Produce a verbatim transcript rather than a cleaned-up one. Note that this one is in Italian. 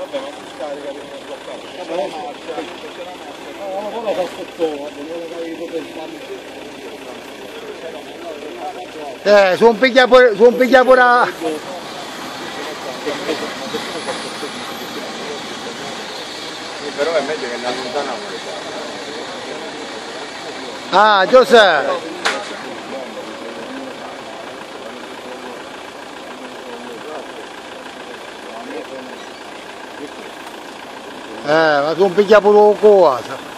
Vabbè, ma tu scarica per una bloccata. Vabbè, la marcia, perché la marcia. No, ma quello fa sotto, non hai proprio il Eh, sono pigliato, sono pigliato pure... Però è meglio che ne allontaniamo le cose. Ah, Giuseppe! Eh, ma sono pigliato pure cosa.